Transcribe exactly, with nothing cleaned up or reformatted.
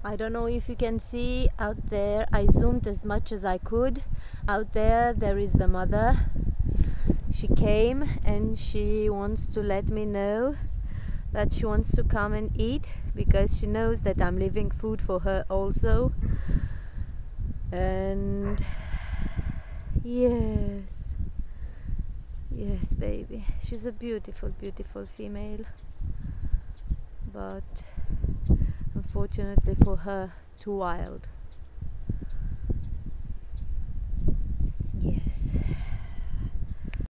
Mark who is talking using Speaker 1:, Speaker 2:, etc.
Speaker 1: I don't know if you can see out there. I zoomed as much as I could. Out there there is the mother. She came and she wants to let me know that she wants to come and eat, because she knows that I'm leaving food for her also. And yes, yes baby, she's a beautiful beautiful female, but unfortunately for her, too wild.